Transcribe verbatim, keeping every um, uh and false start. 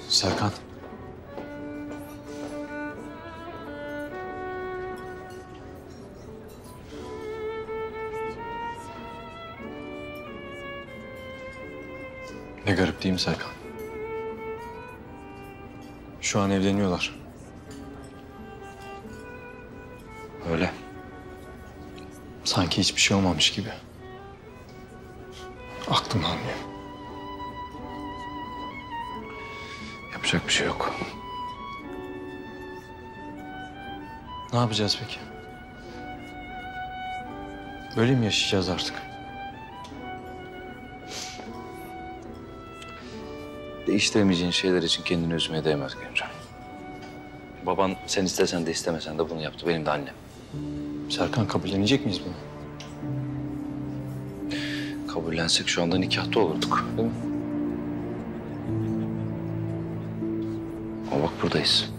Serkan. Ne garip değil mi Serkan? Şu an evleniyorlar. Öyle. Sanki hiçbir şey olmamış gibi. Aklım almıyor. Yapacak bir şey yok. Ne yapacağız peki? Böyle mi yaşayacağız artık? Değiştiremeyeceğin şeyler için kendini üzmeye değmez Emre. Baban sen istesen de istemesen de bunu yaptı. Benim de annem. Serkan, kabullenecek miyiz bunu? Kabullensek şu anda nikahta olurduk, değil mi? Ama bak buradayız.